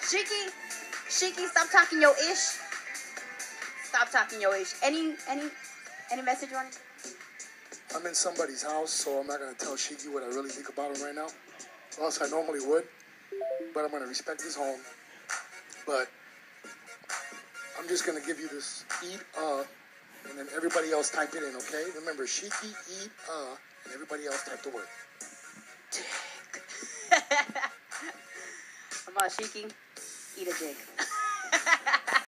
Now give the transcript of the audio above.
Sheiky, stop talking your ish. Stop talking your ish. Any message you want to? I'm in somebody's house, so I'm not going to tell Sheiky what I really think about him right now. Or else I normally would. But I'm going to respect his home. But I'm just going to give you this eat and then everybody else type it in, okay? Remember, Sheiky, eat and everybody else type the word. Come on, Sheiky. Eat a dick.